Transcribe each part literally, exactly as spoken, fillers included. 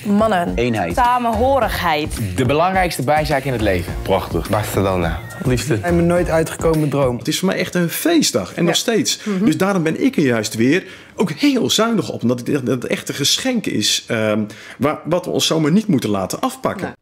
Mannen. Eenheid. Samenhorigheid. De belangrijkste bijzaak in het leven. Prachtig. Barcelona. Liefde. En mijn nooit uitgekomen droom. Het is voor mij echt een feestdag en nog steeds. Mm-hmm. Dus daarom ben ik er juist weer ook heel zuinig op. Omdat het, het echt een geschenk is um, waar, wat we ons zomaar niet moeten laten afpakken. Nee.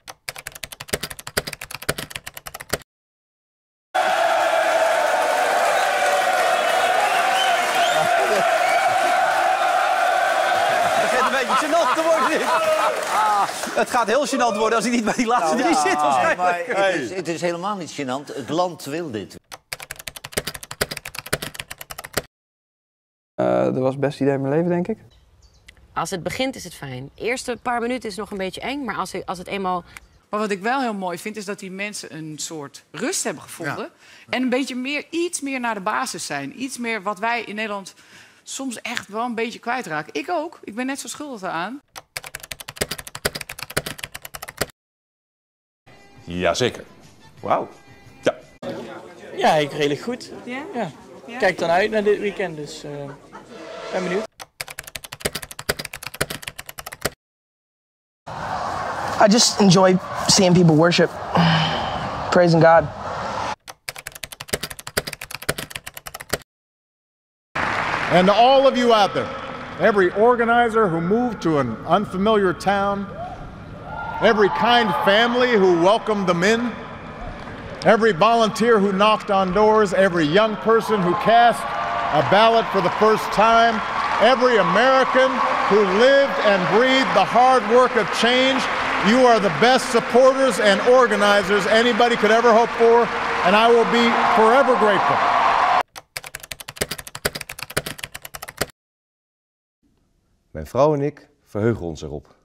Het gaat heel gênant worden als hij niet bij die laatste nou, drie ja, zit. Waarschijnlijk. Maar het, is, het is helemaal niet gênant. Het land wil dit. Uh, dat was het beste idee in mijn leven, denk ik. Als het begint is het fijn. De eerste paar minuten is nog een beetje eng, maar als, als het eenmaal... Maar wat ik wel heel mooi vind, is dat die mensen een soort rust hebben gevonden. Ja. En een beetje meer, iets meer naar de basis zijn. Iets meer wat wij in Nederland soms echt wel een beetje kwijtraken. Ik ook. Ik ben net zo schuldig eraan. Jazeker. Wauw. Ja. Ja, ik redelijk goed. Ja? Ja. Ja. Kijk dan uit naar dit weekend, dus uh, ben benieuwd. I just enjoy seeing people worship, praising God. And to all of you out there, every organizer who moved to an unfamiliar town, every kind family who welcomed them in, every volunteer who knocked on doors, every young person who cast a ballot for the first time, every American who lived and breathed the hard work of change, you are the best supporters and organizers anybody could ever hope for, and I will be forever grateful. Mijn vrouw en ik verheugen ons erop.